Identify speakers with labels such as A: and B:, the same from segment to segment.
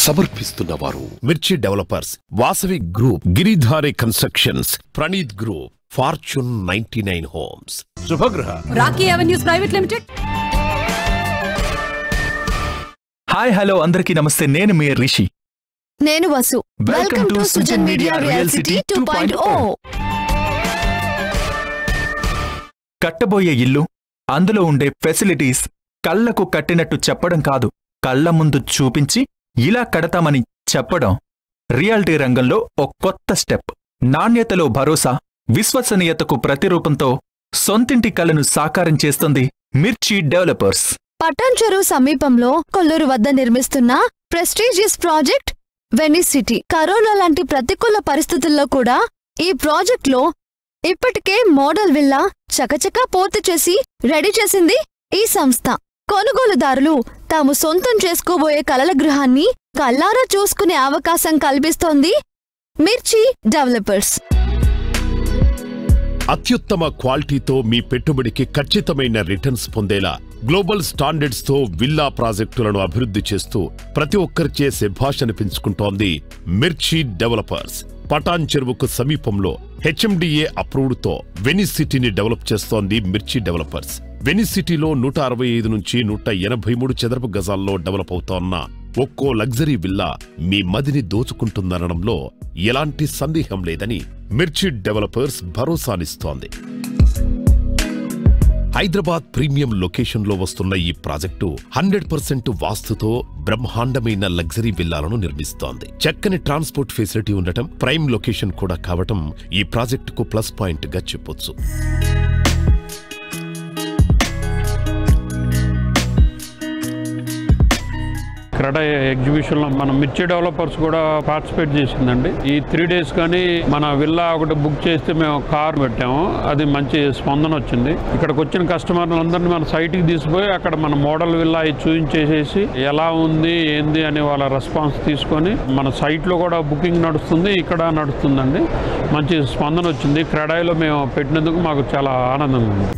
A: సమర్పిస్తున్నవారు Mirchi developers, Vasavi group, Giridhari constructions, Praneeth group, Fortune 99 homes, Shubhagraha,
B: Rocky avenues private limited.
C: Hi hello అందరికీ నమస్తే. నేను మీ రిషి.
D: నేను Vasu. Welcome to Sujan media real city 2.0.
C: కట్టబోయే ఇల్లు, అందులో ఉండే ఫెసిలిటీస్ కళ్లకు కట్టినట్టు చెప్పడం కాదు, కళ్ల ముందు చూపించి ఇలా కడతామని చెప్పడం రియాలిటీ రంగంలో ఓ కొత్త స్టెప్. నాణ్యతలో భరోసా, విశ్వసనీయతకు ప్రతిరూపంతో సొంతింటి కలను సాకారం చేస్తుంది మిర్చి డెవలపర్స్.
D: పటాన్చెరు సమీపంలో కొల్లూరు వద్ద నిర్మిస్తున్న prestigious project Venice city. Corona లాంటి ప్రతికూల పరిస్థితుల్లో కూడా ఈ ప్రాజెక్ట్లో ఇప్పటికే మోడల్ విల్లా చకచకా పూర్తి చేసి రెడీ చేసింది ఈ సంస్థ. కొనుగోలుదారులు తాము సొంతం చేసుకోబోయే కలల గృహాన్ని కల్లారా చూసుకునే అవకాశం కల్పిస్తోంది మిర్చి డెవలపర్స్.
A: అత్యుత్తమ క్వాలిటీతో మీ పెట్టుబడికి ఖచ్చితమైన రిటర్న్స్ పొందేలా గ్లోబల్ స్టాండర్డ్స్ తో విల్లా ప్రాజెక్టులను అభివృద్ధి చేస్తూ ప్రతి ఒక్కరిచే శభాషనిపించుకుంటోంది మిర్చి డెవలపర్స్. పటాన్ చెరువుకు సమీపంలో హెచ్ఎండిఏ అప్రూవ్డ్ తో వెనిస్ సిటీని డెవలప్ చేస్తోంది మిర్చి డెవలపర్స్. వెనిస్ సిటీలో 165 నుంచి 183 చదరపు గజాల్లో డెవలప్ అవుతోన్న ఒక్కో లగ్జరీ విల్లా మీ మదిని దోచుకుంటుందనడంలో ఎలాంటి సందేహం లేదని మిర్చి డెవలపర్స్ భరోసానిస్తోంది. హైదరాబాద్ ప్రీమియం లొకేషన్లో వస్తున్న ఈ ప్రాజెక్టు 100% వాస్తుతో బ్రహ్మాండమైన లగ్జరీ విల్లాలను నిర్మిస్తోంది. చక్కని ట్రాన్స్పోర్ట్ ఫెసిలిటీ ఉండటం, ప్రైమ్ లొకేషన్ కూడా కావటం ఈ ప్రాజెక్టుకు ప్లస్ పాయింట్ గా చెప్పొచ్చు.
E: క్రెడా ఎగ్జిబిషన్లో మన మిర్చి డెవలపర్స్ కూడా పార్టిసిపేట్ చేసిందండి. ఈ 3 days కానీ మన విల్లా ఒకటి బుక్ చేస్తే మేము కార్ పెట్టాము, అది మంచి స్పందన వచ్చింది. ఇక్కడికి వచ్చిన కస్టమర్లందరినీ మన సైట్కి తీసుకుపోయి అక్కడ మన మోడల్ విల్లా చూపించేసేసి ఎలా ఉంది ఏంది అని వాళ్ళ రెస్పాన్స్ తీసుకొని మన సైట్లో కూడా బుకింగ్ నడుస్తుంది, ఇక్కడ నడుస్తుందండి. మంచి స్పందన వచ్చింది. క్రెడాయిలో మేము పెట్టినందుకు మాకు చాలా ఆనందంగా ఉంది.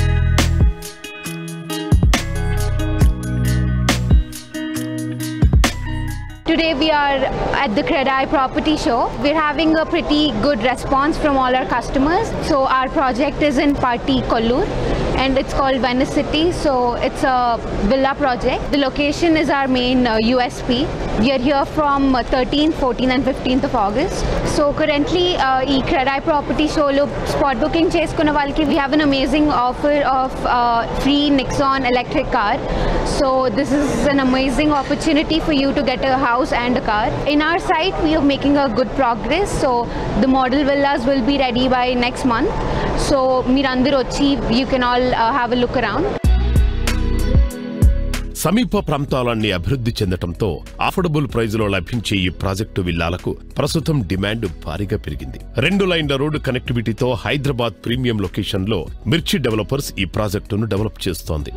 F: Today we are at the Credai Property Show. We're having a pretty good response from all our customers. So our project is in Party Kollur and it's called Venice City. So it's a villa project. The location is our main USP. We are here from 13th, 14th and 15th of August. So currently ee Credai Property Show lo spot booking cheskunna valki we have an amazing offer of free Nexon electric car. So this is an amazing opportunity for you to get a house and a car. In our site we are making a good progress. So the model villas will be ready by next month. So meerandaru vachi you can all have a look around.
A: సమీప ప్రాంతాలన్నీ అభివృద్ధి చెందటంతో affordable ప్రైజ్లో లభించే ఈ project విల్లాలకు ప్రస్తుతం demand భారీగా పెరిగింది. 2 లైన్ల రోడ్డు కనెక్టివిటీతో హైదరాబాద్ ప్రీమియం లొకేషన్లో మిర్చి డెవలపర్స్ ఈ ప్రాజెక్టును డెవలప్ చేస్తోంది.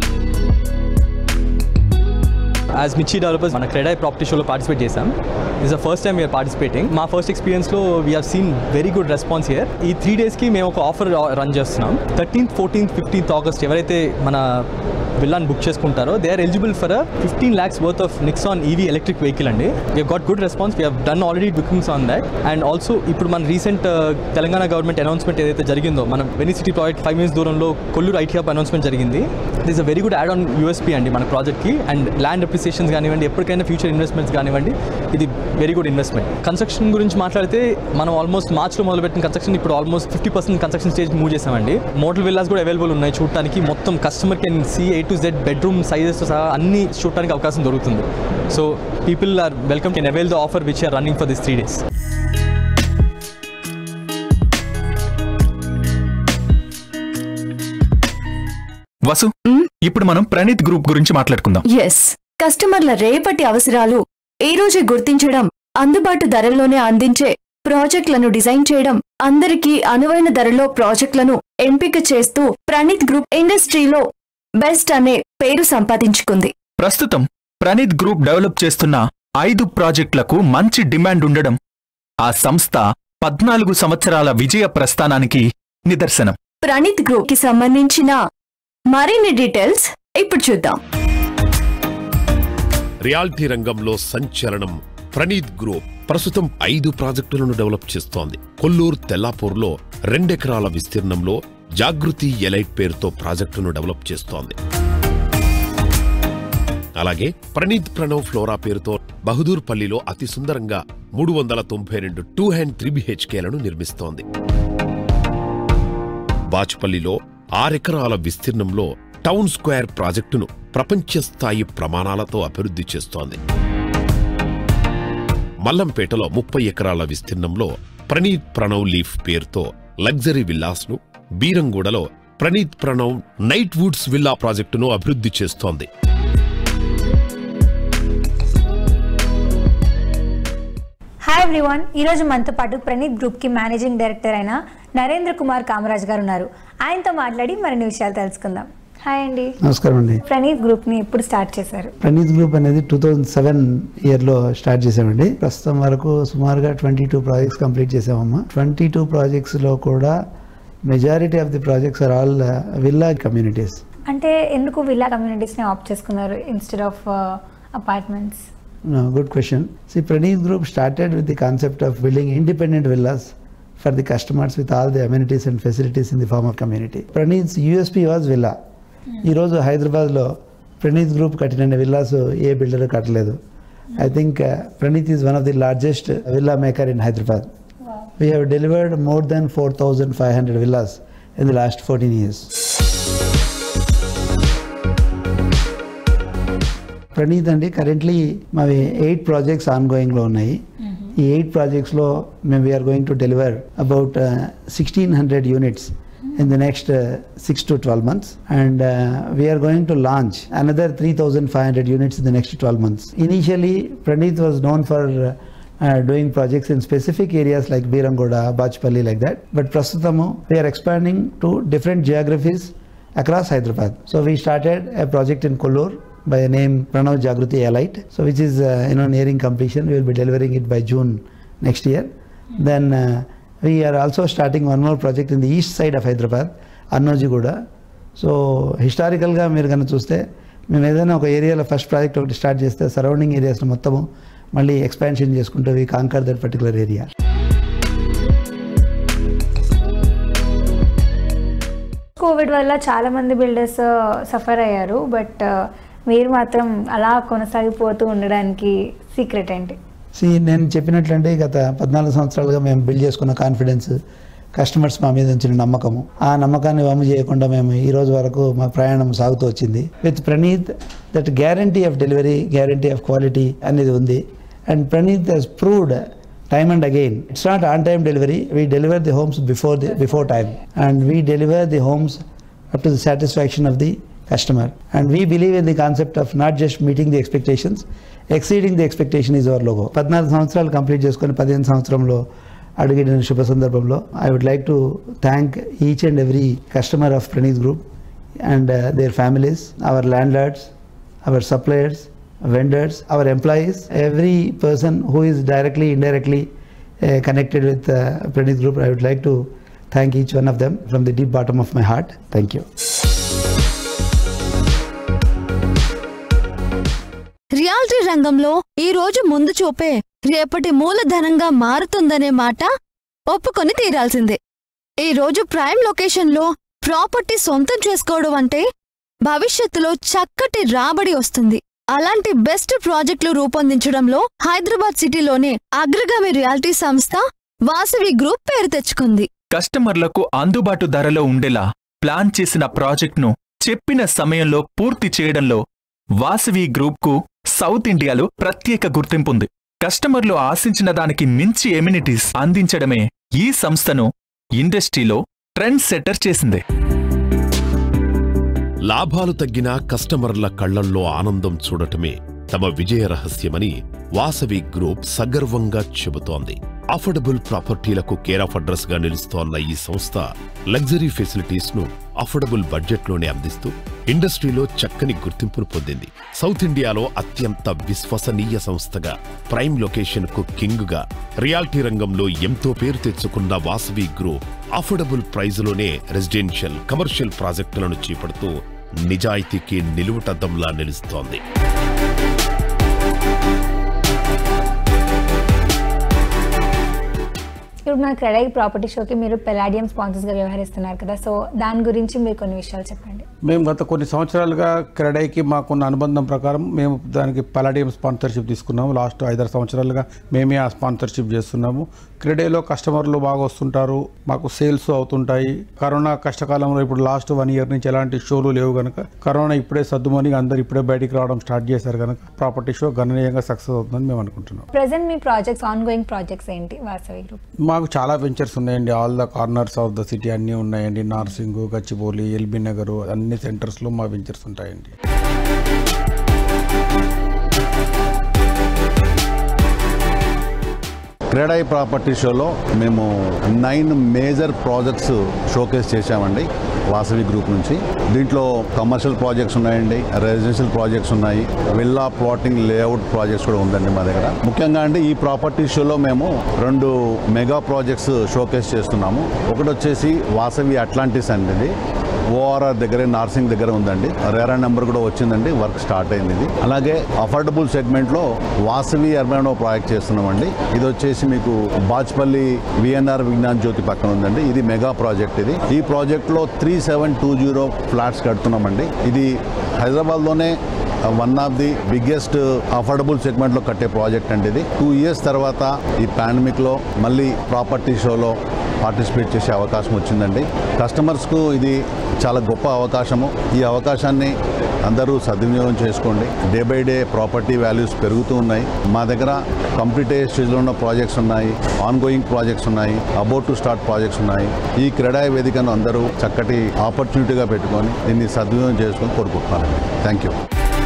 G: As Mirchi developers, మన Credai Property Show లో పార్టిసిపేట్ చేశాం. This is the first time we are participating. మా ఫస్ట్ ఎక్స్పీరియన్స్లో we have seen very good response here. ఈ 3 daysకి మేము ఒక ఆఫర్ రన్ చేస్తున్నాం. 13th, 14th, 15th August ఎవరైతే మన విల్లాని బుక్ చేసుకుంటారో they are eligible for 15 lakhs worth of Nexon EV electric vehicle అండి. We have got good response. We have done already bookings on that. And also ఇప్పుడు మన recent Telangana government announcement ఏదైతే జరిగిందో మన వెనిస్ సిటీ ప్రాజెక్ట్ 5 minutes దూరంలో Kollur IT hub announcement జరిగింది. This a very good add on USP అండి మన ప్రాజెక్ట్కి. అండ్ ల్యాండ్ అప్రిసియేషన్స్ కానివ్వండి, ఎప్పటికైనా ఫ్యూచర్ ఇన్వెస్ట్మెంట్స్ కానివ్వండి, ఇది వెరీ గుడ్ ఇన్వెస్ట్మెంట్. కన్స్ట్రక్షన్ గురించి మాట్లాడితే మనం ఆల్మోస్ట్ మార్చ్లో మొదలుపెట్టిన కన్స్ట్రక్షన్ ఇప్పుడు ఆల్మోస్ట్ 50% కన్స్ట్రక్షన్ స్టేజ్ మూవ్ చేసామండి. మోడల్ విల్లాస్ కూడా అవైలబుల్ ఉన్నాయి చూడటానికి. మొత్తం customer can see A to Z bedroom sizes సహా అన్ని చూడటానికి అవకాశం దొరుకుతుంది. So people are welcome can avail the offer which are running for this 3 days.
C: Vasu, ఇప్పుడు మనం ప్రణీత్ గ్రూప్ గురించి మాట్లాడుకుందాం.
D: ఎస్, కస్టమర్ల రేపటి అవసరాలు ఈ రోజే గుర్తించడం, అందుబాటు ధరల్లోనే అందించే ప్రాజెక్టులను డిజైన్ చేయడం, అందరికీ అనువైన ధరలో ప్రాజెక్టులను ఎంపిక చేస్తూ ప్రణీత్ గ్రూప్ ఇండస్ట్రీలో బెస్ట్ అనే పేరు సంపాదించుకుంది.
C: ప్రస్తుతం ప్రణీత్ గ్రూప్ డెవలప్ చేస్తున్న 5 ప్రాజెక్టులకు మంచి డిమాండ్ ఉండడం ఆ సంస్థ 14 సంవత్సరాల విజయ ప్రస్థానానికి నిదర్శనం.
D: ప్రణీత్ గ్రూప్ కి సంబంధించిన మరిన్ని డీటెయిల్స్ ఇప్పుడు చూద్దాం.
A: రియాలిటీ రంగంలో సంచలనం ప్రణీత్ గ్రూప్ ప్రస్తుతం 5 ప్రాజెక్టులను డెవలప్ చేస్తోంది. కొల్లూరు తెల్లాపూర్లో 2 ఎకరాల విస్తీర్ణంలో జాగృతి ఎలైట్ పేరుతో ప్రాజెక్టును డెవలప్ చేస్తోంది. అలాగే ప్రణీత్ ప్రణవ్ ఫ్లోరా పేరుతో బహదూర్పల్లిలో అతి సుందరంగా 392 2 and 3 BHKలను నిర్మిస్తోంది. బాచుపల్లిలో 6 ఎకరాల విస్తీర్ణంలో టౌన్ స్క్వేర్ ప్రాజెక్టును ప్రపంచ స్థాయి ప్రమాణాలతో అభివృద్ధి చేస్తోంది. మల్లంపేటలో 30 ఎకరాల విస్తీర్ణంలో ప్రణీత్ ప్రణవ్ లీఫ్ పేరుతో లగ్జరీ విల్లాస్ను, బీరంగూడలో Praneeth Pranav night woods villa ప్రాజెక్టును అభివృద్ధి చేస్తోంది.
H: హాయ్ ఎవ్రీవన్, ఈరోజు మనతో పాటు ప్రణీత్ గ్రూప్కి మేనేజింగ్ డైరెక్టర్ అయిన నరేంద్ర కుమార్ కామరాజ్ గారు ఉన్నారు. ఆయనతో మాట్లాడి మరిన్ని విషయాలు తెలుసుకుందాం. హాయ్ అండి.
I: నమస్కారం అండి.
H: ప్రణీత్ గ్రూప్ని ఎప్పుడు స్టార్ట్ చేశారు?
I: ప్రణీత్ గ్రూప్ అనేది 2007 ఇయర్లో స్టార్ట్ చేసామండి. ప్రస్తుతం వరకు సుమారుగా 22 ప్రాజెక్ట్స్ కంప్లీట్ చేసామమ్మా. 22 ప్రాజెక్ట్స్లో కూడా majority of the projects are all villa communities.
H: అంటే ఎందుకు విల్లా కమ్యూనిటీస్ని ఆప్ట్ చేసుకున్నారు instead of apartments?
I: Good question. See, Praneeth Group started with the concept of building independent villas for the customers with all the amenities and facilities in the form of community. Praneeth's USP was villa. ఈరోజు హైదరాబాద్లో Praneeth group కట్టిన villas ఏ builder కట్టలేదు. I think Praneeth is one of the largest villa maker in Hyderabad. We have delivered more than 4,500 villas in the last 14 years. Praneeth అండి, currently మావి 8 projects ఆన్గోయింగ్లో ఉన్నాయి. ఈ 8 ప్రాజెక్ట్స్లో మేము we're going to deliver about 1,600 units in the next 6 to 12 months, and we are going to launch another 3,500 units in the next 12 months. Initially, Praneeth was known for doing projects in specific areas like Birangoda, Bachpalli, like that. But Prastutamu, we are expanding to different geographies across Hyderabad. So we started a project in Kollur by the name Pranav Jagruti Elite, so which is nearing completion. We will be delivering it by June next year. Then we are also starting one more project in the east side of Hyderabad, Annojiguda. So హిస్టారికల్గా మీరు కనుక చూస్తే మేము ఏదైనా ఒక ఏరియాలో first project ఒకటి start చేస్తే సరౌండింగ్ ఏరియాస్లో మొత్తము మళ్ళీ ఎక్స్పాన్షన్ చేసుకుంటూ we conquer that particular area.
H: Covid వల్ల చాలా మంది బిల్డర్స్ సఫర్ అయ్యారు, బట్ మీరు మాత్రం అలా కొనసాగిపోతూ ఉండడానికి సీక్రెట్ ఏంటి?
I: నేను చెప్పినట్లంటే గత 14 సంవత్సరాలుగా మేము బిల్డ్ చేసుకున్న కాన్ఫిడెన్స్, కస్టమర్స్ మా మీద ఉంచిన నమ్మకము, ఆ నమ్మకాన్ని వమ్ము చేయకుండా మేము ఈ రోజు వరకు మా ప్రయాణం సాగుతూ వచ్చింది. With Praneeth that guarantee of delivery, guarantee of quality అనేది ఉంది. And Praneeth has proved time and again. It's not on-time delivery. We deliver the homes before time, and we deliver the homes up to the satisfaction of the customer. And we believe in the concept of not just meeting the expectations, exceeding the expectation is our logo. 14 సంవత్సరాలు complete చేసుకొని 15 సంవత్సరంలో అడుగుడిన శుభ సందర్భంలో I would like to thank each and every customer of Praneeth Group and their families, our landlords, our suppliers, vendors, our employees, every person who is directly, indirectly connected with Praneeth Group. I would like to thank each one of them from the deep bottom of my heart. Thank you.
D: Reality రంగంలో ఈ రోజు ముందు చూపే రేపటి మూలధనంగా మారుతుందనే మాట ఒప్పుకొని తీరాల్సిందే. ఈ రోజు ప్రైమ్ లొకేషన్లో ప్రాపర్టీ సొంతం చేసుకోవడం అంటే భవిష్యత్తులో చక్కటి రాబడి వస్తుంది. అలాంటి బెస్ట్ ప్రాజెక్టులు రూపొందించడంలో హైదరాబాద్ సిటీలోనే అగ్రగామి రియాలిటీ సంస్థ వాసవి గ్రూప్ పేరు తెచ్చుకుంది.
C: కస్టమర్లకు అందుబాటు ధరలో ఉండేలా ప్లాన్ చేసిన ప్రాజెక్ట్ను చెప్పిన సమయంలో పూర్తి చేయడంలో వాసవి గ్రూప్కు సౌత్ ఇండియాలో ప్రత్యేక గుర్తింపుంది. కస్టమర్లు ఆశించిన దానికి మించి ఎమ్యూనిటీస్ అందించడమే ఈ సంస్థను ఇండస్ట్రీలో ట్రెండ్ సెట్టర్ చేసింది.
A: లాభాలు తగ్గినా కస్టమర్ల కళ్లల్లో ఆనందం చూడటమే తమ విజయ రహస్యమని వాసవి గ్రూప్ సగర్వంగా చెబుతోంది. అఫోర్డబుల్ ప్రాపర్టీలకు కేర్ ఆఫ్ అడ్రస్ గా నిలుస్తోన్న ఈ సంస్థ లగ్జరీ ఫెసిలిటీస్ ను అఫోర్డబుల్ బడ్జెట్లోనే అందిస్తూ ఇండస్ట్రీలో చక్కని గుర్తింపును పొందింది. సౌత్ ఇండియాలో అత్యంత విశ్వసనీయ సంస్థగా, ప్రైమ్ లొకేషన్ కు కింగ్ గా రియాలిటీ రంగంలో ఎంతో పేరు తెచ్చుకున్న వాసవి గ్రూప్ అఫోర్డబుల్ ప్రైజులోనే రెసిడెన్షియల్, కమర్షియల్ ప్రాజెక్టులను చేపడుతూ నిజాయితీకి నిలువుటద్దంలా నిలుస్తోంది.
H: ఇప్పుడు మన క్రెడై ప్రాపర్టీ షోకి మీరు పెలాడియం స్పాన్సర్స్గా వ్యవహరిస్తున్నారు కదా, సో దాని గురించి మీరు కొన్ని విషయాలు చెప్పండి.
J: మేము గత కొన్ని సంవత్సరాలుగా క్రెడైకి మాకున్న అనుబంధం ప్రకారం మేము దానికి పెలాడియం స్పాన్సర్షిప్ తీసుకున్నాము. లాస్ట్ 5-6 సంవత్సరాలుగా మేమే ఆ స్పాన్సర్షిప్ చేస్తున్నాము. క్రెడైలో కస్టమర్లు బాగా వస్తుంటారు, మాకు సేల్స్ అవుతుంటాయి. కరోనా కష్టకాలంలో ఇప్పుడు లాస్ట్ 1 year నుంచి ఎలాంటి షోలు లేవు కనుక, కరోనా ఇప్పుడే సర్దుమని అందరు ఇప్పుడే బయటికి రావడం స్టార్ట్ చేశారు కనుక ప్రాపర్టీ షో గణనీయంగా సక్సెస్ అవుతుందని మేము అనుకుంటున్నాం.
H: ప్రెసెంట్ మీ ప్రాజెక్ట్స్ ఆన్గోయింగ్ ప్రాజెక్ట్స్ ఏంటి వాసవి గ్రూప్?
J: మాకు చాలా వెంచర్స్ ఉన్నాయండి. All the corners of the city అన్నీ ఉన్నాయండి. నార్సింగ్, గచ్చిబౌలి, ఎల్బీ నగర్ అన్ని సెంటర్స్లో మా వెంచర్స్ ఉంటాయండి.
K: క్రెడై ప్రాపర్టీ షోలో మేము 9 మేజర్ ప్రాజెక్ట్స్ షోకేస్ చేశామండి వాసవి గ్రూప్ నుంచి. దీంట్లో కమర్షియల్ ప్రాజెక్ట్స్ ఉన్నాయండి, రెసిడెన్షియల్ ప్రాజెక్ట్స్ ఉన్నాయి, విల్లా ప్లాటింగ్ లేఅవుట్ ప్రాజెక్ట్స్ కూడా ఉందండి మా దగ్గర. ముఖ్యంగా అండి ఈ ప్రాపర్టీ షోలో మేము 2 మెగా ప్రాజెక్ట్స్ షోకేస్ చేస్తున్నాము. ఒకటి వచ్చేసి వాసవి అట్లాంటిస్ అండి, ఓఆర్ఆర్ దగ్గర నార్సింగ్ దగ్గర ఉందండి. రేరా నెంబర్ కూడా వచ్చిందండి, వర్క్ స్టార్ట్ అయింది ఇది. అలాగే అఫోర్డబుల్ సెగ్మెంట్లో వాసవి అర్బన్ ప్రాజెక్ట్ చేస్తున్నామండి. ఇది వచ్చేసి మీకు బాచ్పల్లి విఎన్ఆర్ విజ్ఞాన్ జ్యోతి పక్కన ఉందండి. ఇది మెగా ప్రాజెక్ట్. ఈ ప్రాజెక్ట్లో 3720 ఫ్లాట్స్ కడుతున్నామండి. ఇది హైదరాబాద్లోనే one of the biggest affordable సెగ్మెంట్లో కట్టే ప్రాజెక్ట్ అండి. ఇది 2 years తర్వాత ఈ పాండమిక్లో మళ్ళీ ప్రాపర్టీ షోలో పార్టిసిపేట్ చేసే అవకాశం వచ్చిందండి. కస్టమర్స్కు ఇది చాలా గొప్ప అవకాశము. ఈ అవకాశాన్ని అందరూ సద్వినియోగం చేసుకోండి. Day by day property values పెరుగుతూ ఉన్నాయి. మా దగ్గర కంప్లీట్ స్టేజ్లో ఉన్న ప్రాజెక్ట్స్ ఉన్నాయి, ఆన్గోయింగ్ ప్రాజెక్ట్స్ ఉన్నాయి, అబౌట్ టు స్టార్ట్ ప్రాజెక్ట్స్ ఉన్నాయి. ఈ క్రెడై వేదికను అందరూ చక్కటి ఆపర్చునిటీగా పెట్టుకొని దీన్ని సద్వినియోగం చేసుకొని కోరుకుంటున్నాను. Thank you.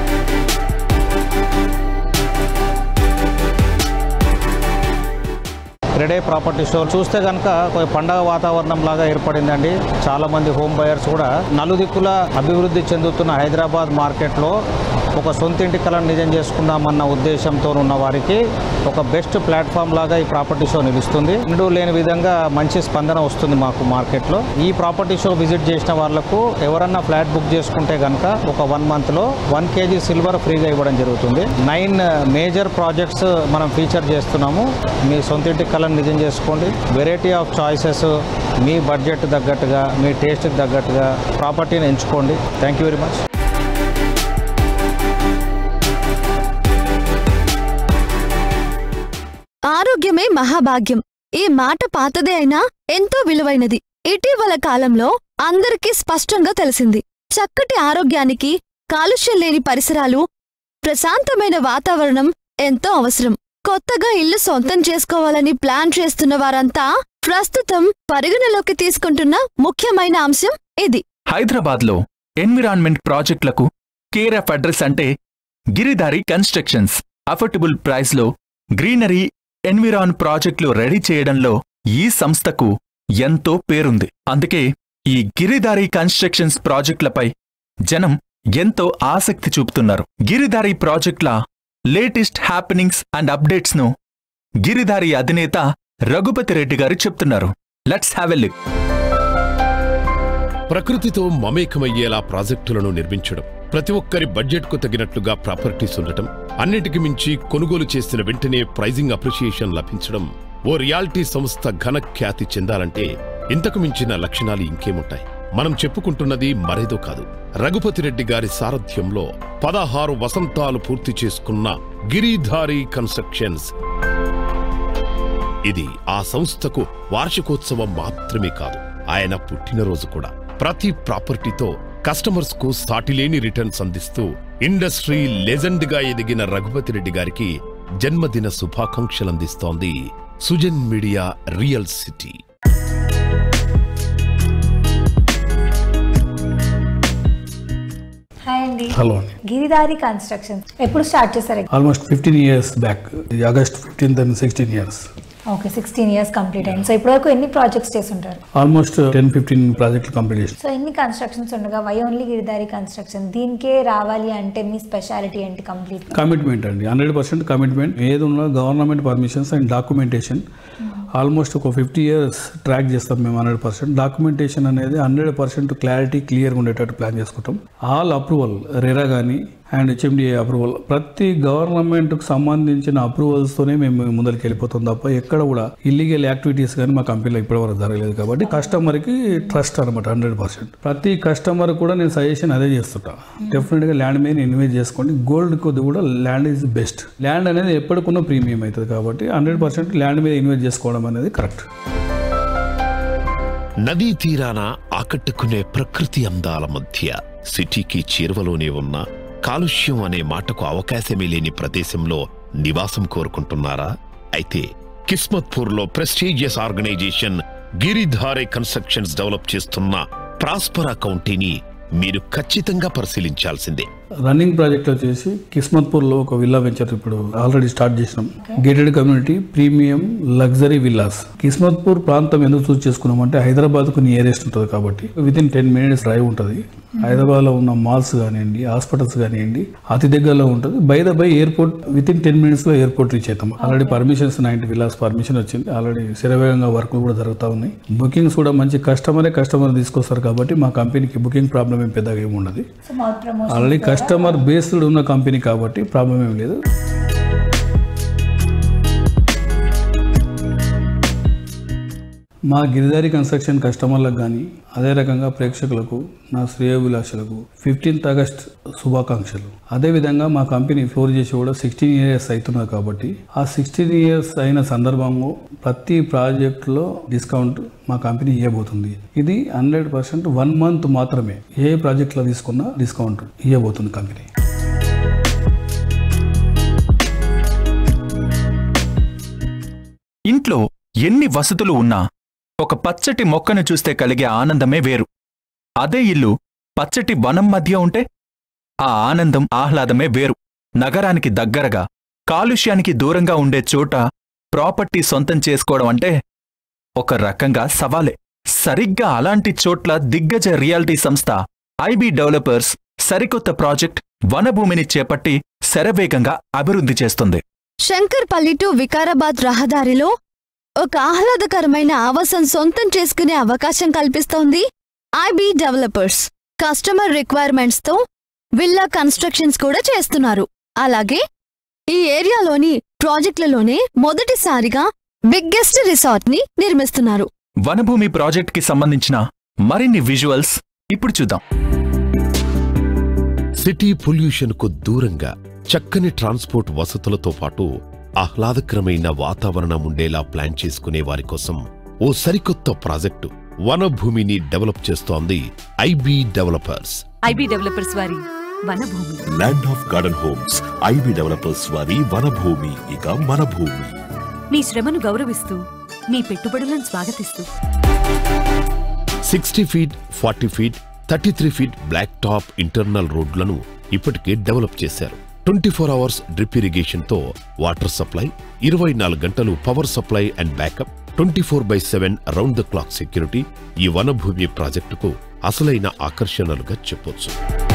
L: Credai property show చూస్తే కనుక పండగ వాతావరణం లాగా ఏర్పడిందండి. చాలామంది హోమ్ బయర్స్ కూడా నలుదిక్కుల అభివృద్ధి చెందుతున్న హైదరాబాద్ మార్కెట్లో ఒక సొంత ఇంటి కలను నిజం చేసుకుందామన్న ఉద్దేశంతో ఉన్న వారికి ఒక బెస్ట్ ప్లాట్ఫామ్ లాగా ఈ ప్రాపర్టీ షో నిలుస్తుంది. ఎన్నడూ లేని విధంగా మంచి స్పందన వస్తుంది మాకు మార్కెట్లో. ఈ ప్రాపర్టీ షో విజిట్ చేసిన వాళ్లకు ఎవరన్నా ఫ్లాట్ బుక్ చేసుకుంటే కనుక ఒక 1 monthలో 1 kg సిల్వర్ ఫ్రీగా ఇవ్వడం జరుగుతుంది. 9 మేజర్ ప్రాజెక్ట్స్ మనం ఫీచర్ చేస్తున్నాము. మీ సొంత ఇంటి కలను నిజం చేసుకోండి. వెరైటీ ఆఫ్ చాయిసెస్ మీ బడ్జెట్ తగ్గట్టుగా, మీ టేస్ట్కి తగ్గట్టుగా ప్రాపర్టీని ఎంచుకోండి. Thank you very much.
D: ఆరోగ్యమే మహాభాగ్యం. ఈ మాట పాతదే అయినా ఎంతో విలువైనది. ఇటీవల కాలంలో అందరికీ స్పష్టంగా తెలిసింది. చక్కటి ఆరోగ్యానికి కాలుష్యం లేని పరిసరాలు, ప్రశాంతమైన వాతావరణం ఎంతో అవసరం. కొత్తగా ఇల్లు సొంతం చేసుకోవాలని ప్లాన్ చేస్తున్న వారంతా ప్రస్తుతం పరిగణలోకి తీసుకుంటున్న ముఖ్యమైన అంశం ఇది.
C: హైదరాబాద్లో ఎన్విరాన్మెంట్ ప్రాజెక్టులకు కేర్ ఆఫ్ అడ్రస్ అంటే గిరిధారి కన్స్ట్రక్షన్స్. అఫోర్డబుల్ ప్రైస్లో గ్రీనరీ, ఎన్విరాన్ ప్రాజెక్టులు రెడీ చేయడంలో ఈ సంస్థకు ఎంతో పేరుంది. అందుకే ఈ గిరిధారి కన్స్ట్రక్షన్స్ ప్రాజెక్టులపై జనం ఎంతో ఆసక్తి చూపుతున్నారు. గిరిధారి ప్రాజెక్టుల లేటెస్ట్ హ్యాపెనింగ్స్ అండ్ అప్డేట్స్ను గిరిధారి అధినేత రఘుపతి రెడ్డి గారు చెప్తున్నారు. Let's have a look.
A: ప్రకృతితో మమేకమయ్యేలా ప్రాజెక్టులను నిర్మించడం, ప్రతి ఒక్కరి బడ్జెట్కు తగినట్లుగా ప్రాపర్టీస్ ఉండటం, అన్నిటికి మించి కొనుగోలు చేసిన వెంటనే ప్రైజింగ్ అప్రిషియేషన్ లభించడం. ఓ రియాలిటీ సంస్థ ఘన ఖ్యాతి చెందాలంటే ఇంతకు మించిన లక్షణాలు ఇంకేముంటాయి? మనం చెప్పుకుంటున్నది మరేదో కాదు, రఘుపతిరెడ్డి గారి సారథ్యంలో 16 వసంతాలు పూర్తి చేసుకున్న గిరిధారి కన్స్ట్రక్షన్స్. ఇది ఆ సంస్థకు వార్షికోత్సవం మాత్రమే కాదు, ఆయన పుట్టినరోజు కూడా. ప్రతి ప్రాపర్టీతో కస్టమర్స్ కు సాటిలేని రిటర్న్స్ అందిస్తూ ఇండస్ట్రీ లెజెండ్ గా ఎదిగిన రఘుపతిరెడ్డి గారికి జన్మదిన శుభాకాంక్షలందిస్తోంది Sujan media real city.
H: Hi అండి.
M: హలో అండి.
H: గిరిధారి కన్స్ట్రక్షన్స్ ఎప్పుడు స్టార్ట్ చేశారు?
M: Almost 15 years back, August 15th and 16 years.
H: Okay, 16 years complete అయింది. సో ఇప్పటివరకు ఎన్ని ప్రాజెక్ట్స్ చేస్తుంటారు?
M: ఆల్మోస్ట్ 10-15 ప్రాజెక్టులు కంప్లీట్ చేసి.
H: సో ఎన్ని కన్స్ట్రక్షన్స్ ఉండగా వై ఓన్లీ గిరిధారి కన్స్ట్రక్షన్? దీనికే రావాలి అంటే మీ స్పెషాలిటీ ఏంటి? కంప్లీట్
M: కమిట్మెంట్ అండి, 100% కమిట్మెంట్. ఏది ఉన్నా government permissions and documentation almost ఒక 50 years ట్రాక్ చేస్తాం మేము. 100% డాక్యుమెంటేషన్ అనేది 100% క్లారిటీ క్లియర్గా ఉండేటట్టు ప్లాన్ చేసుకుంటాం. ఆల్ అప్రూవల్ రెరా కానీ అండ్ హెచ్ఎండిఏ అప్రూవల్. ప్రతి గవర్నమెంట్కి సంబంధించిన అప్రూవల్స్తోనే మేము ముందరికి వెళ్ళిపోతాం తప్ప ఎక్కడ కూడా ఇల్లీగల్ యాక్టివిటీస్ కానీ మా కంపెనీలో ఇప్పటివరకు జరగలేదు. కాబట్టి కస్టమర్కి ట్రస్ట్ అనమాట 100%. ప్రతి కస్టమర్ కూడా నేను సజెషన్ అదే చేస్తుంటా, డెఫినెట్గా ల్యాండ్ మీద ఇన్వెస్ట్ చేసుకోండి. గోల్డ్ కొద్ది కూడా ల్యాండ్ ఈజ్ బెస్ట్. ల్యాండ్ అనేది ఎప్పటికున్న ప్రీమియం అవుతుంది కాబట్టి 100% ల్యాండ్ మీద ఇన్వెస్ట్ చేసుకోవడం అనేది కరెక్ట్.
A: నదీ తీరాన ఆకట్టుకునే ప్రకృతి అందాల మధ్య సిటీకి చేరువలోనే ఉన్న కాలుష్యం అనే మాటకు అవకాశమే లేని ప్రదేశంలో నివాసం కోరుకుంటున్నారా? అయితే కిస్మత్పూర్లో ప్రెస్టీజియస్ ఆర్గనైజేషన్ గిరిధారే కన్స్ట్రక్షన్స్ డెవలప్ చేస్తున్న ప్రాస్పరా కౌంటీని మీరు ఖచ్చితంగా పరిశీలించాల్సిందే.
M: రన్నింగ్ ప్రాజెక్ట్ వచ్చేసి కిస్మత్పూర్లో ఒక విల్లా వెంచర్ ఇప్పుడు ఆల్రెడీ స్టార్ట్ చేసినాం. Gated community premium luxury villas. Kismatpur ప్రాంతం ఎందుకు చూస్ చేసుకున్నామంటే హైదరాబాద్కు నియరెస్ట్ ఉంటుంది కాబట్టి వితిన్ 10 minutes డ్రైవ్ ఉంటుంది. హైదరాబాద్లో ఉన్న మాల్స్ కానివ్వండి, హాస్పిటల్స్ కానివ్వండి అతి దగ్గరలో ఉంటుంది. బై ఎయిర్పోర్ట్ వితిన్ 10 minutesలో ఎయిర్పోర్ట్ రీచ్ అవుతాం. ఆల్రెడీ పర్మిషన్స్ 90 villas పర్మిషన్ వచ్చింది. ఆల్రెడీ శరవేగంగా వర్క్లు కూడా జరుగుతూ ఉన్నాయి. బుకింగ్స్ కూడా మంచి కస్టమర్ తీసుకొస్తారు కాబట్టి మా కంపెనీకి బుకింగ్ ప్రాబ్లం ఏం పెద్దగా ఏమి ఉండదు. ఆల్రెడీ కస్టమర్ బేస్డ్ ఉన్న కంపెనీ కాబట్టి ప్రాబ్లం ఏం లేదు. మా గిరిధారి కన్స్ట్రక్షన్ కస్టమర్లకు కానీ అదే రకంగా ప్రేక్షకులకు నా శ్రేయోభిలాషులకు 15th August శుభాకాంక్షలు. అదేవిధంగా మా కంపెనీ ఫ్లోర్ చేసి కూడా 16 years అవుతున్నారు కాబట్టి ఆ 16 years అయిన సందర్భంలో ప్రతి ప్రాజెక్టులో డిస్కౌంట్ మా కంపెనీ ఇవ్వబోతుంది. ఇది 100% 1 month మాత్రమే. ఏ ప్రాజెక్టులో తీసుకున్నా డిస్కౌంట్ ఇవ్వబోతుంది కంపెనీ.
C: ఇంట్లో ఎన్ని వసతులు ఉన్నా ఒక పచ్చటి మొక్కను చూస్తే కలిగే ఆనందమే వేరు. అదే ఇల్లు పచ్చటి వనం మధ్య ఉంటే ఆ ఆనందం ఆహ్లాదమే వేరు. నగరానికి దగ్గరగా కాలుష్యానికి దూరంగా ఉండే చోట ప్రాపర్టీ సొంతం చేసుకోవడం అంటే ఒక రకంగా సవాలే. సరిగ్గా అలాంటి చోట్ల దిగ్గజ రియాలిటీ సంస్థ ఐబీ డెవలపర్స్ సరికొత్త ప్రాజెక్ట్ వనభూమిని చేపట్టి శరవేగంగా అభివృద్ధి చేస్తుంది.
D: శంకర్పల్లి టు వికారాబాద్ రహదారిలో ఒక ఆహ్లాదకరమైన ఆవాసం సొంతం చేసుకునే అవకాశం కల్పిస్తోంది ఐబీ డెవలపర్స్. కస్టమర్ రిక్వైర్మెంట్స్ తో విల్లా కన్స్ట్రక్షన్స్ కూడా చేస్తున్నారు. అలాగే ఈ ఏరియాలోని ప్రాజెక్టులలోనే మొదటిసారిగా బిగ్గెస్ట్ రిసార్ట్ ని నిర్మిస్తున్నారు.
C: వనభూమి ప్రాజెక్ట్ కి సంబంధించిన మరిన్ని విజువల్స్ ఇప్పుడు చూద్దాం.
A: సిటీ పొల్యూషన్ కు దూరంగా చక్కని ట్రాన్స్పోర్ట్ వసతులతో పాటు ఆహ్లాదకరమైన వాతావరణం ఉండేలా ప్లాన్ చేసుకునే వారి కోసం ఓ సరికొత్త ప్రాజెక్టు వనభూమిని డెవలప్ చేస్తోంది ఐబీ డెవలపర్స్.
B: ఐబీ డెవలపర్స్ వారి Vanabhoomi.
N: Land of garden homes IB developers వారి వనభూమి. ఇక మన భూమి.
B: మీ శ్రమను గౌరవిస్తూ మీ పెట్టుబడులను స్వాగతిస్తూ
A: 60 feet, 40 feet, 33 feet black top internal రోడ్లను ఇప్పటికే డెవలప్ చేశారు. 24 hours డ్రిప్ ఇరిగేషన్ తో వాటర్ సప్లై, 24 గంటలు power supply and backup, 24/7 round the clock security ఈ వనభూమి ప్రాజెక్టుకు అసలైన ఆకర్షణలుగా చెప్పొచ్చు.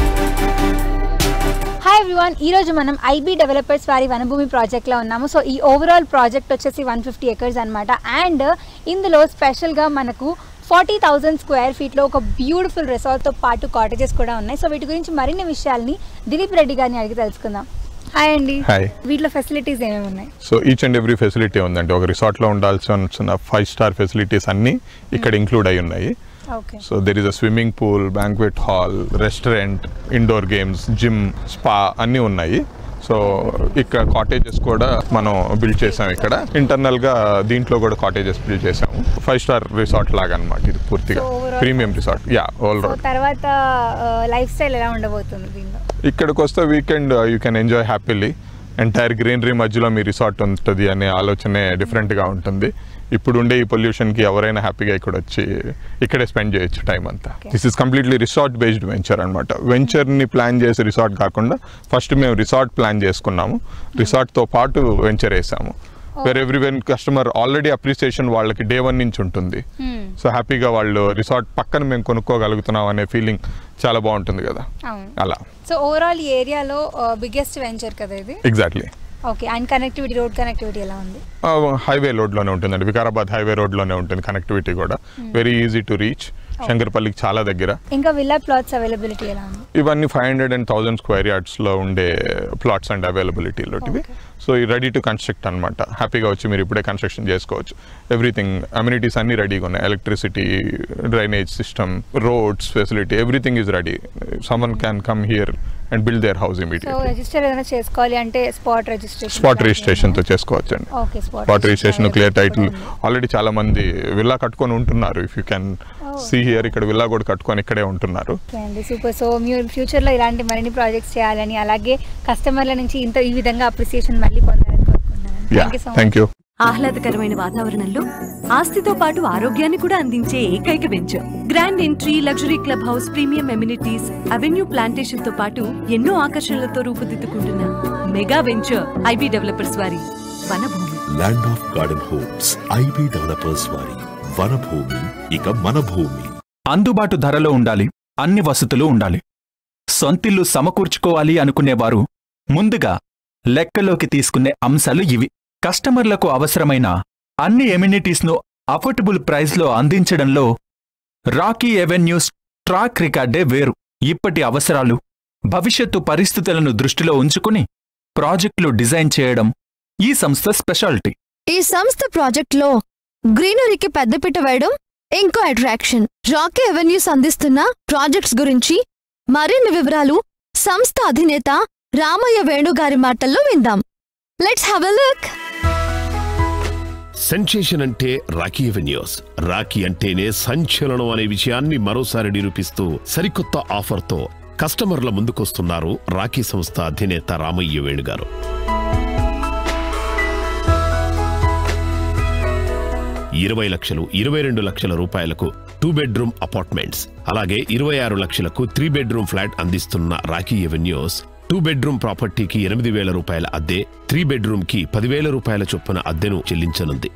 H: హాయ్ ఎవ్రీవన్, ఈ రోజు మనం ఐబీ డెవలపర్స్ వారి వనభూమి ప్రాజెక్ట్లో ఉన్నాము. సో ఈ ఓవరాల్ ప్రాజెక్ట్ వచ్చేసి 150 acres అనమాట. అండ్ ఇందులో స్పెషల్గా మనకు 40,000 square feetలో ఒక బ్యూటిఫుల్ రిసార్ట్తో పాటు కాటేజెస్ కూడా ఉన్నాయి. సో వీటి గురించి మరిన్ని విషయాల్ని దిలీప్ రెడ్డి గారిని అడిగి తెలుసుకుందాం. హాయ్ అండి.
O: హాయ్.
H: వీటిలో ఫెసిలిటీస్ ఏమేమి ఉన్నాయి?
O: So each and every facility ఉందండి. ఒక రిసార్ట్లో ఉండాల్సిన 5-star ఫెసిలిటీస్ అన్నీ ఇక్కడ ఇంక్లూడ్ అయి ఉన్నాయి. So there is a swimming pool, banquet hall, restaurant, indoor games, gym, spa అన్నీ ఉన్నాయి. సో ఇక్కడ కాటేజెస్ కూడా మనం బిల్డ్ చేసాం. ఇక్కడ ఇంటర్నల్ గా దీంట్లో కూడా కాటేజెస్ బిల్డ్ చేసాము. 5-star రిసార్ట్ లాగా అన్నమాట. ఇది పూర్తిగా premium resort. Yeah, all round.
H: తర్వాత లైఫ్ స్టైల్ ఎలా ఉండబోతుంది దీనిలో?
O: ఇక్కడికి వస్తే weekend you can enjoy happily. Entire greenery మధ్యలో మీ రిసార్ట్ ఉంటుంది అనే ఆలోచనే డిఫరెంట్గా ఉంటుంది. ఇప్పుడు ఉండే ఈ పొల్యూషన్కి ఎవరైనా హ్యాపీగా ఇక్కడ వచ్చి ఇక్కడే స్పెండ్ చేయొచ్చు టైం అంతా. This is completely resort based venture అనమాట. వెంచర్ని ప్లాన్ చేసి రిసార్ట్ కాకుండా ఫస్ట్ మేము రిసార్ట్ ప్లాన్ చేసుకున్నాము. రిసార్ట్తో పాటు వెంచర్ వేసాము. Where everyone customer already appreciation వాళ్ళకి day 1 నుంచి ఉంటుంది. సో హ్యాపీగా వాళ్ళు రిసార్ట్ పక్కన మేము కొనుక్కోగలుగుతున్నాం అనే ఫీలింగ్ చాలా బాగుంటుంది కదా అలా.
H: సో ఓవరాల్ ఈ ఏరియాలో బిగ్గెస్ట్ వెంచర్ కదా ఇది?
O: Exactly.
H: Okay. And connectivity, road connectivity ఎలా ఉంది?
O: హైవే రోడ్లోనే ఉంటుందండి. వికారాబాద్ హైవే రోడ్లోనే ఉంటుంది కనెక్టివిటీ కూడా. Very easy to reach. శంకరపల్లికి చాలా దగ్గర.
H: ఇంకా విల్లా ప్లాట్స్ అవైలబిలిటీ ఎలా ఉంది?
O: ఇవన్నీ 500 and 1000 square yards లో ఉండే ప్లాట్స్ అండ్ అవైలబిలిటీలోటివి. సో రెడీ టు కన్స్ట్రక్ట్ అనమాట. హ్యాపీగా వచ్చి మీరు ఇప్పుడే కన్స్ట్రక్షన్ చేసుకోవచ్చు. ఎవ్రీథింగ్ అమ్యూనిటీస్ అన్ని రెడీగా ఉన్నాయి. Electricity, drainage system, roads facility, everything is ready. Someone can come here and build their house immediately.
H: So register ఏదైనా చేసుకోవాలి అంటే స్పాట్
O: రిజిస్ట్రేషన్ తో చేసుకోవచ్చు అండి. Spot registration, clear title. Already చాలా మంది విల్లా కట్టుకొని ఉంటున్నారు. If you can see here, ఇక్కడ విల్లా కూడా కట్టుకొని ఇక్కడే ఉంటున్నారు.
H: సూపర్. సో మీరు ఫ్యూచర్ లో ఇలాంటి మరిన్ని ప్రాజెక్ట్స్ చేయాలని, అలాగే కస్టమర్ల నుంచి ఈ విధంగా అప్రిసియేషన్ మళ్ళీ పొందాలని కోరుకుంటున్నాను.
O: Thank you.
B: ఆహ్లాదకరమైన వాతావరణంలో ఆస్తితో పాటు ఆరోగ్యాన్ని కూడా అందించే ఏకైక venture. Grand entry, luxury club house, premium amenities, avenue plantation తో పాటు ఎన్నో ఆకర్షణలతో రూపుదిద్దుకుంటున్న మెగా వెంచర్ ఐబీ డెవలపర్స్ వారి Vanabhoomi.
N: Land of garden homes, IB developers వారి వనభూమి, ఇక మన భూమి.
C: అందుబాటు ధరలో ఉండాలి, అన్ని వసతులు ఉండాలి. సొంతిల్లు సమకూర్చుకోవాలి అనుకునేవారు ముందుగా లెక్కలోకి తీసుకునే అంశాలు ఇవి. కస్టమర్లకు అవసరమైన అన్ని ఎమ్యూనిటీస్ను అఫోర్డబుల్ ప్రైస్లో అందించడంలో రాకీ ఎవెన్యూస్ ట్రాక్ రికార్డే వేరు. ఇప్పటి అవసరాలు, భవిష్యత్తు పరిస్థితులను దృష్టిలో ఉంచుకుని ప్రాజెక్టులు డిజైన్ చేయడం ఈ సంస్థ స్పెషాలిటీ.
D: ఈ సంస్థ ప్రాజెక్టులో గ్రీనరీకి పెద్దపీట వేయడం ఇంకో అట్రాక్షన్. రాకీ ఎవెన్యూస్ అందిస్తున్న ప్రాజెక్ట్స్ గురించి మరిన్ని వివరాలు సంస్థ అధినేత రామయ్య వేణుగారి మాటల్లో విందాం. Let's have a look.
A: Sensation అంటే రాకీ ఎవెన్యూస్. రాఖీ అంటేనే సంచలనం అనే విషయాన్ని మరోసారి నిరూపిస్తూ సరికొత్త ఆఫర్తో కస్టమర్ల ముందుకొస్తున్నారు రాఖీ సంస్థ అధినేత రామయ్య వేణుగారు. 20 లక్షలు, 22 లక్షల రూపాయలకు 2 bedroom అపార్ట్మెంట్స్, అలాగే 26 లక్షలకు 3 bedroom ఫ్లాట్ అందిస్తున్న రాఖీ ఎవెన్యూస్ 2 bedroom ప్రాపర్టీకి 8,000 రూపాయల అద్దె, 3 bedroom కి 10,000 రూపాయల చొప్పున అద్దెను చెల్లించనుంది.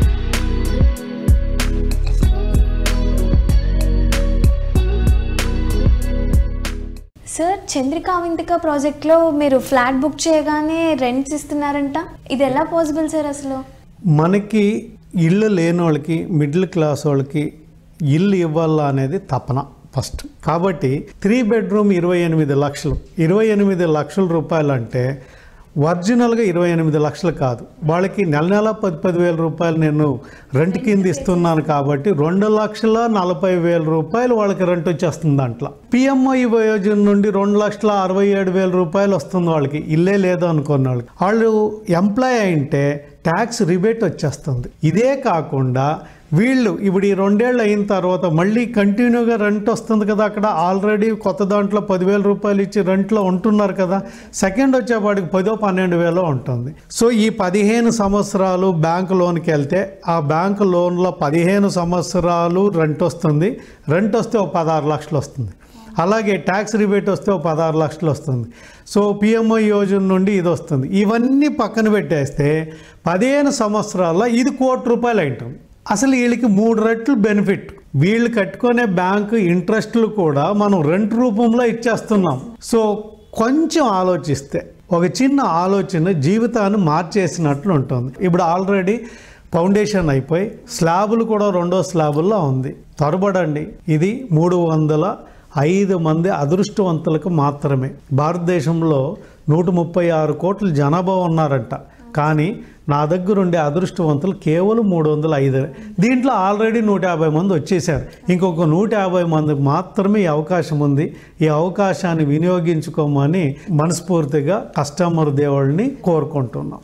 P: సార్, చంద్రికా అవంతిక ప్రాజెక్ట్లో మీరు ఫ్లాట్ బుక్ చేయగానే రెంట్స్ ఇస్తున్నారంట. ఇది ఎలా పాసిబుల్ సార్? అసలు
Q: మనకి ఇల్లు లేని వాళ్ళకి, మిడిల్ క్లాస్ వాళ్ళకి ఇల్లు ఇవ్వాలా అనేది తపన ఫస్ట్. కాబట్టి 3 bedroom 28 లక్షలు, 28 లక్షల రూపాయలు అంటే ఒరిజినల్గా 28 లక్షలు కాదు. వాళ్ళకి నెల 10,000 రూపాయలు నేను రెంట్ కింద ఇస్తున్నాను కాబట్టి 2,40,000 రూపాయలు వాళ్ళకి రెంట్ వచ్చేస్తుంది. దాంట్లో పిఎంఐ యోజన నుండి 2,67,000 రూపాయలు వస్తుంది వాళ్ళకి, ఇల్లే లేదు అనుకున్న వాళ్ళకి. వాళ్ళు ఎంప్లాయ్ అయితే ట్యాక్స్ రిబేట్ వచ్చేస్తుంది. ఇదే కాకుండా వీళ్ళు ఇప్పుడు ఈ 2 ఏళ్ళు అయిన తర్వాత మళ్ళీ కంటిన్యూగా రెంట్ వస్తుంది కదా. అక్కడ ఆల్రెడీ కొత్త దాంట్లో 10,000 రూపాయలు ఇచ్చి రెంట్లో ఉంటున్నారు కదా. సెకండ్ వచ్చేపాటికి 10,000-12,000 ఉంటుంది. సో ఈ 15 సంవత్సరాలు బ్యాంకు లోన్కి వెళ్తే ఆ బ్యాంకు లోన్లో 15 సంవత్సరాలు రెంట్ వస్తుంది. రెంట్ వస్తే 16 లక్షలు వస్తుంది. అలాగే ట్యాక్స్ రిబేట్ వస్తే 16 లక్షలు వస్తుంది. సో పిఎంఐ యోజన నుండి ఇది వస్తుంది. ఇవన్నీ పక్కన పెట్టేస్తే 15 సంవత్సరాల్లో ఇది ₹1,00,00,000 అయింటుంది. అసలు వీళ్ళకి 3 రెట్లు బెనిఫిట్. వీళ్ళు కట్టుకునే బ్యాంకు ఇంట్రెస్ట్లు కూడా మనం రెంట్ రూపంలో ఇచ్చేస్తున్నాం. సో కొంచెం ఆలోచిస్తే, ఒక చిన్న ఆలోచన జీవితాన్ని మార్చేసినట్లు ఉంటుంది. ఇప్పుడు ఆల్రెడీ ఫౌండేషన్ అయిపోయి స్లాబులు కూడా 2వ స్లాబుల్లో ఉంది. త్వరపడండి. ఇది 305 మంది అదృష్టవంతులకు మాత్రమే. భారతదేశంలో 136 కోట్ల జనాభా ఉన్నారంట. కానీ నా దగ్గర ఉండే అదృష్టవంతులు కేవలం 305. దీంట్లో ఆల్రెడీ 150 మంది వచ్చేసారు. ఇంకొక 150 మందికి మాత్రమే ఈ అవకాశం ఉంది. ఈ అవకాశాన్ని వినియోగించుకోమని మనస్ఫూర్తిగా కస్టమర్ దేవుళ్ళని కోరుకుంటున్నాం.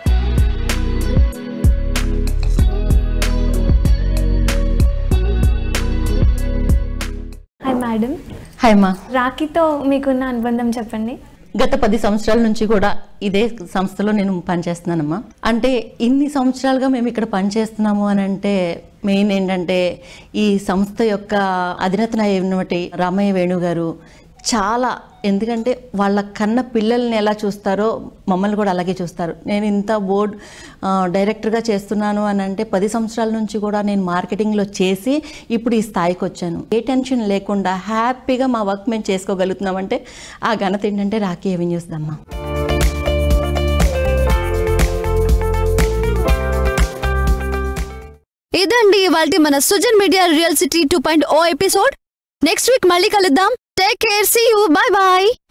P: Hi madam.
R: హాయ్ మా.
P: రాఖీతో మీకున్న అనుబంధం చెప్పండి.
R: గత 10 సంవత్సరాల నుంచి కూడా ఇదే సంస్థలో నేను పనిచేస్తున్నానమ్మా. అంటే ఇన్ని సంవత్సరాలుగా మేము ఇక్కడ పనిచేస్తున్నాము అని అంటే మెయిన్ ఏంటంటే ఈ సంస్థ యొక్క అధినేత అయినటువంటి రామయ్య వేణు గారు చాలా, ఎందుకంటే వాళ్ళ కన్న పిల్లల్ని ఎలా చూస్తారో మమ్మల్ని కూడా అలాగే చూస్తారు. నేను ఇంత బోర్డ్ డైరెక్టర్గా చేస్తున్నాను అని అంటే 10 సంవత్సరాల నుంచి కూడా నేను మార్కెటింగ్లో చేసి ఇప్పుడు ఈ స్థాయికి వచ్చాను. ఏ టెన్షన్ లేకుండా హ్యాపీగా మా వర్క్ మేము చేసుకోగలుగుతున్నామంటే ఆ ఘనత ఏంటంటే రాఖీ ఎవెన్యూస్ దమ్మా.
D: ఇదండి ఇవాల్టి మన Sujan media real city 2.0 episode. Next week మళ్ళీ కలుద్దాం. Take care, see you, bye bye.